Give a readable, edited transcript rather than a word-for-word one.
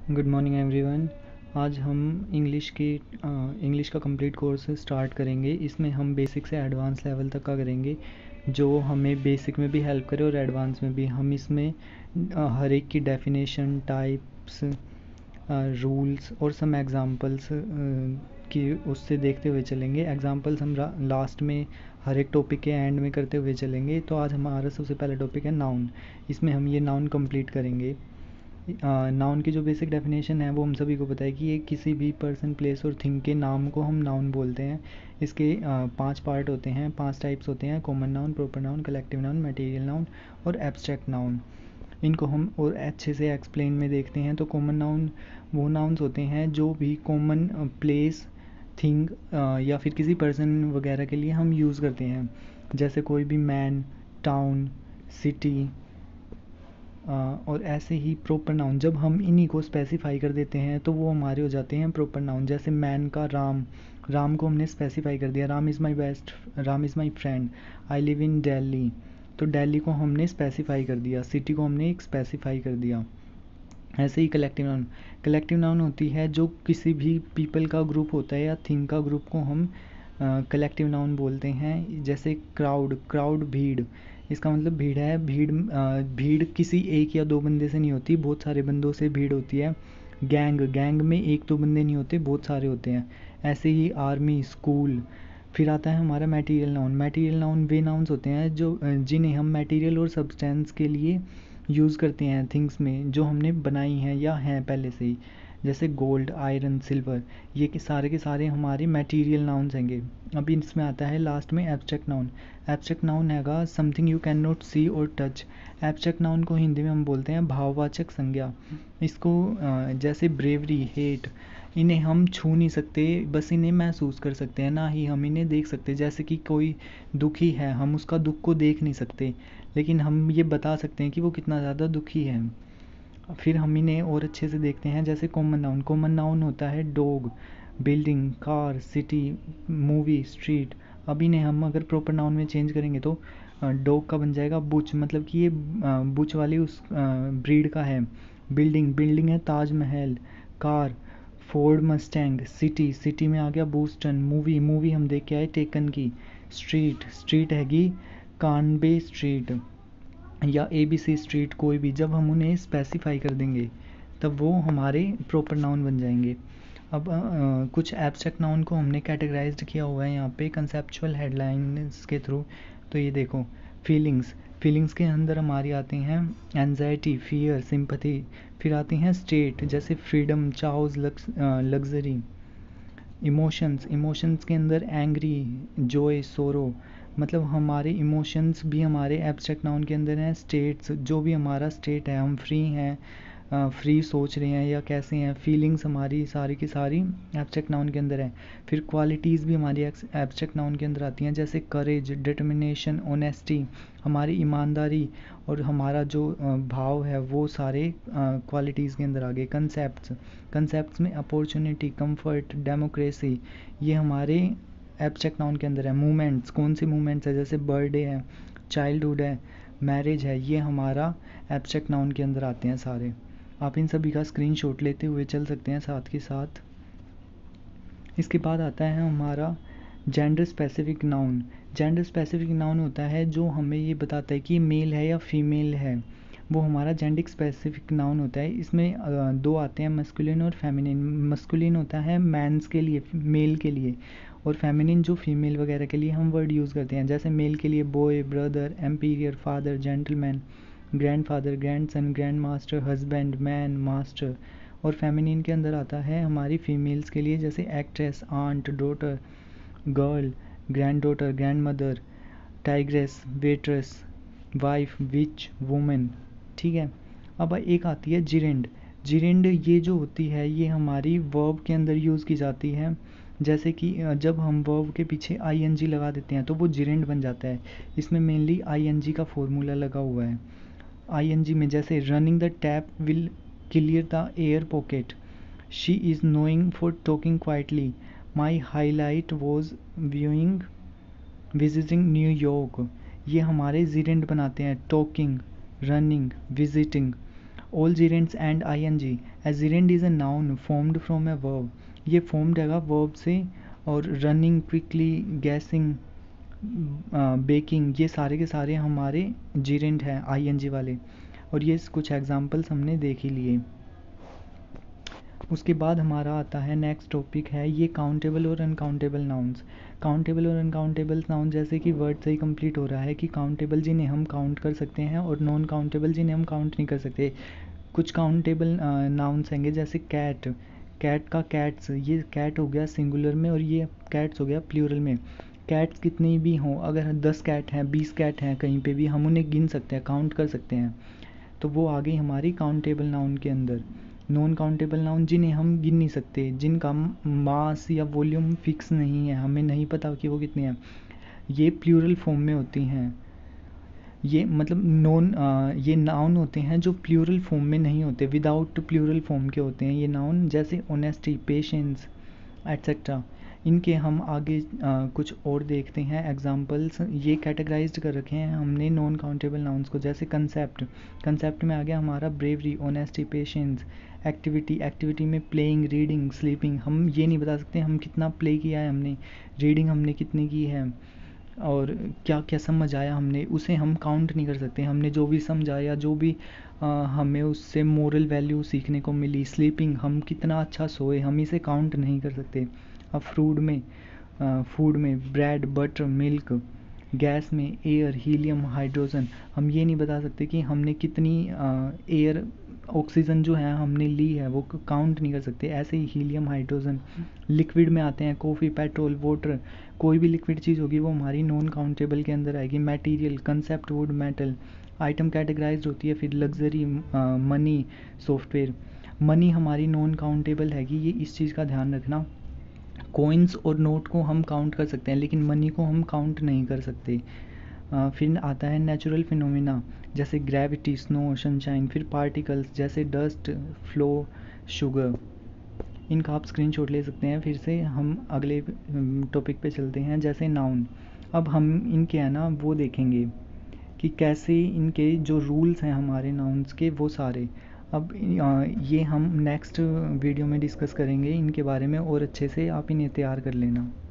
Good morning everyone. आज हम English का कंप्लीट कोर्स स्टार्ट करेंगे। इसमें हम बेसिक से एडवांस लेवल तक का करेंगे, जो हमें बेसिक में भी हेल्प करे और एडवांस में भी। हम इसमें हर एक की डेफिनेशन, टाइप्स, रूल्स और सम एग्जांपल्स की उससे देखते हुए चलेंगे। एग्जांपल्स हम लास्ट में हर एक टॉपिक के एंड में करते हुए चलेंगे। तो आज हमारा सबसे पहला टॉपिक है नाउन। इसमें हम ये नाउन कंप्लीट करेंगे। नाउन की जो बेसिक डेफिनेशन है वो हम सभी को पता है कि ये किसी भी पर्सन, प्लेस और थिंग के नाम को हम नाउन बोलते हैं। इसके 5 पार्ट होते हैं, 5 टाइप्स होते हैं: common noun, proper noun, collective noun, material noun और एब्स्ट्रैक्ट नाउन। इनको हम और अच्छे से एक्सप्लेन में देखते हैं। तो कॉमन नाउन वो नाउन्स होते हैं जो भी कॉमन प्लेस, थिंग या फिर किसी पर्सन वगैरह के लिए हम यूज़ करते हैं। जैसे कोई भी मैन, टाउन, सिटी। और ऐसे ही प्रॉपर नाउन, जब हम इन्हीं को स्पेसिफाई कर देते हैं तो वो हमारे हो जाते हैं प्रॉपर नाउन। जैसे मैन का राम, राम को हमने स्पेसिफाई कर दिया, Ram is my best, Ram is my friend. I live in Delhi, तो दिल्ली को हमने स्पेसिफाई कर दिया। सिटी को हमने एक स्पेसिफाई कर दिया। ऐसे ही कलेक्टिव नाउन, कलेक्टिव नाउन होती है जो किसी भी पीपल का ग्रुप होता है या थिंग का ग्रुप को हम कलेक्टिव नाउन बोलते हैं। जैसे क्राउड, क्राउड भीड़, इसका मतलब भीड़ है। भीड़ किसी एक या दो बंदे से नहीं होती, बहुत सारे बंदों से भीड़ होती है। गैंग, गैंग में एक दो बंदे नहीं होते, बहुत सारे होते हैं। ऐसे ही आर्मी, स्कूल। फिर आता है हमारा मटेरियल नाउन। मटेरियल नाउन वे नाउन्स होते हैं जो जिन्हें हम मटेरियल और सब्सटेंस के लिए यूज़ करते हैं, थिंग्स में जो हमने बनाई हैं या हैं पहले से ही। जैसे गोल्ड, आयरन, सिल्वर, ये सारे के सारे हमारे मटेरियल नाउन्स हैंगे। अभी इसमें आता है लास्ट में एब्स्ट्रैक्ट नाउन। एब्स्ट्रैक्ट नाउन हैगा something you can not see और टच। एब्स्ट्रैक्ट नाउन को हिंदी में हम बोलते हैं भाववाचक संज्ञा। इसको जैसे ब्रेवरी, हेट, इन्हें हम छू नहीं सकते, बस इन्हें महसूस कर सकते हैं, ना ही हम इन्हें देख सकते। जैसे कि कोई दुखी है, हम उसका दुख को देख नहीं सकते, लेकिन हम ये बता सकते हैं कि वो कितना ज़्यादा दुखी है। फिर हम इन्हें और अच्छे से देखते हैं। जैसे कॉमन नाउन, कॉमन नाउन होता है dog, building, car, city, movie, street. अब इन्हें हम अगर प्रॉपर नाउन में चेंज करेंगे तो डॉग का बन जाएगा बुच, मतलब कि ये बुच वाली उस ब्रीड का है। बिल्डिंग, बिल्डिंग है Taj Mahal. Car, Ford Mustang. City, city में आ गया बूस्टन। मूवी, मूवी हम देख के आए टेकन की। स्ट्रीट, स्ट्रीट हैगी कानबे स्ट्रीट या ABC स्ट्रीट, कोई भी। जब हम उन्हें स्पेसिफाई कर देंगे तब वो हमारे प्रॉपर नाउन बन जाएंगे। अब कुछ एब्स्ट्रैक्ट नाउन को हमने कैटेगराइज्ड किया हुआ है यहाँ पे कंसेप्चुअल हेडलाइंस के थ्रू। तो ये देखो, फीलिंग्स, फीलिंग्स के अंदर हमारी आती हैं एंजाइटी, फियर, सिंपैथी। फिर आती हैं स्टेट, जैसे freedom, choose, luxury. Emotions, emotions के अंदर एंग्री, जॉय, सोरो। मतलब हमारे इमोशंस भी हमारे एब्स्ट्रैक्ट नाउन के अंदर हैं। स्टेट्स, जो भी हमारा स्टेट है, हम फ्री हैं, फ्री सोच रहे हैं या कैसे हैं, फीलिंग्स हमारी सारी की सारी एब्स्ट्रैक्ट नाउन के अंदर है। फिर क्वालिटीज़ भी हमारी एब्स्ट्रैक्ट नाउन के अंदर आती हैं, जैसे करेज, डिटर्मिनेशन, ऑनेस्टी, हमारी ईमानदारी और हमारा जो भाव है, वो सारे क्वालिटीज़ के अंदर आ गए। कंसेप्ट्स, कंसेप्ट्स में अपॉर्चुनिटी, कंफर्ट, डेमोक्रेसी, ये हमारे एब्स्ट्रैक्ट नाउन के अंदर है। मूवमेंट्स, कौन सी मूवमेंट्स है, जैसे बर्थडे है, चाइल्डहुड है, मैरिज है, ये हमारा एब्स्ट्रैक्ट नाउन के अंदर आते हैं सारे। आप इन सभी का स्क्रीनशॉट लेते हुए चल सकते हैं साथ के साथ। इसके बाद आता है हमारा gender specific noun. Gender specific noun होता है जो हमें ये बताता है कि मेल है या फीमेल है, वो हमारा जेंडर स्पेसिफिक नाउन होता है। इसमें दो आते हैं, मस्कुलिन और फेमिनिन। मस्कुलिन होता है मैंस के लिए, मेल के लिए, और फेमिनिन जो फीमेल वगैरह के लिए हम वर्ड यूज़ करते हैं। जैसे मेल के लिए boy, brother, emperor, father, gentleman, grandfather, grandson, grandmaster, husband, man, master. और फेमिनिन के अंदर आता है हमारी फीमेल्स के लिए, जैसे actress, aunt, daughter, girl, granddaughter, grandmother, tigress, waitress, wife, witch, women. ठीक है। अब एक आती है जिरेंड। जिरेंड ये जो होती है ये हमारी वर्ब के अंदर यूज़ की जाती है। जैसे कि जब हम वर्ब के पीछे ING लगा देते हैं तो वो जिरेंड बन जाता है। इसमें मेनली ING का फॉर्मूला लगा हुआ है। ING में जैसे running the tap will clear the air pocket, she is knowing for talking quietly, my highlight was viewing visiting New York. ये हमारे जिरेंड बनाते हैं, talking, running, visiting. All gerunds end ing, a gerund is a noun formed from a verb, ये formed हैगा verb से, और running, quickly, guessing, baking, ये सारे के सारे हमारे जीरेंड हैं ing वाले, और ये कुछ एग्जांपल्स हमने देख ही लिए। उसके बाद हमारा आता है नेक्स्ट टॉपिक है ये काउंटेबल और अनकाउंटेबल नाउन्स। काउंटेबल और अनकाउंटेबल नाउन जैसे कि वर्ड से ही कंप्लीट हो रहा है कि काउंटेबल जिन्हें हम काउंट कर सकते हैं और नॉन काउंटेबल जिन्हें हम काउंट नहीं कर सकते। कुछ काउंटेबल नाउन्स हैंगे जैसे कैट, कैट का कैट्स, ये कैट हो गया सिंगुलर में और ये कैट्स हो गया प्लूरल में। कैट्स कितनी भी हों, अगर 10 कैट हैं, 20 कैट हैं, कहीं पे भी हम उन्हें गिन सकते हैं, काउंट कर सकते हैं, तो वो आ गई हमारी काउंटेबल नाउन के अंदर। नॉन काउंटेबल नाउन जिन्हें हम गिन नहीं सकते, जिनका मास या वॉल्यूम फिक्स नहीं है, हमें नहीं पता कि वो कितने हैं, ये प्लूरल फॉर्म में होती हैं। ये मतलब ये नाउन होते हैं जो प्लूरल फॉर्म में नहीं होते, विदाउट प्लूरल फॉर्म के होते हैं ये नाउन, जैसे ऑनेस्टी, पेशेंस एट्सेट्रा। इनके हम आगे कुछ और देखते हैं एग्जांपल्स। ये कैटेगराइज्ड कर रखे हैं हमने नॉन काउंटेबल नाउन्स को, जैसे कंसेप्ट, कंसेप्ट में आ गया हमारा bravery, honesty, patience. Activity, activity में प्लेइंग, रीडिंग, स्लीपिंग, हम ये नहीं बता सकते हम कितना प्ले किया है हमने, रीडिंग हमने कितनी की है और क्या क्या समझ आया हमने, उसे हम काउंट नहीं कर सकते। हमने जो भी समझा या जो भी हमें उससे मोरल वैल्यू सीखने को मिली, स्लीपिंग, हम कितना अच्छा सोए, हम इसे काउंट नहीं कर सकते। अब फूड में ब्रेड, बटर, मिल्क, गैस में एयर, हीलियम, हाइड्रोजन, हम ये नहीं बता सकते कि हमने कितनी एयर, ऑक्सीजन जो है हमने ली है, वो काउंट नहीं कर सकते। ऐसे ही हीलियम, हाइड्रोजन। लिक्विड में आते हैं कॉफ़ी, पेट्रोल, वाटर, कोई भी लिक्विड चीज़ होगी वो हमारी नॉन काउंटेबल के अंदर आएगी। Material, concept, wood, metal. Item categorized होती है, फिर लग्जरी, मनी, सॉफ्टवेयर। मनी हमारी नॉन काउंटेबल हैगी, ये इस चीज़ का ध्यान रखना। कॉइन्स और नोट को हम काउंट कर सकते हैं लेकिन मनी को हम काउंट नहीं कर सकते। फिर आता है नेचुरल फिनोमिना जैसे ग्रेविटी, स्नो, सनशाइन। फिर पार्टिकल्स जैसे डस्ट, फ्लो, शुगर। इनका आप स्क्रीनशॉट ले सकते हैं। फिर से हम अगले टॉपिक पे चलते हैं, जैसे नाउन। अब हम इनके है ना वो देखेंगे कि कैसे इनके जो रूल्स हैं हमारे नाउन्स के वो सारे। अब ये हम नेक्स्ट वीडियो में डिस्कस करेंगे इनके बारे में और अच्छे से, आप इन्हें तैयार कर लेना।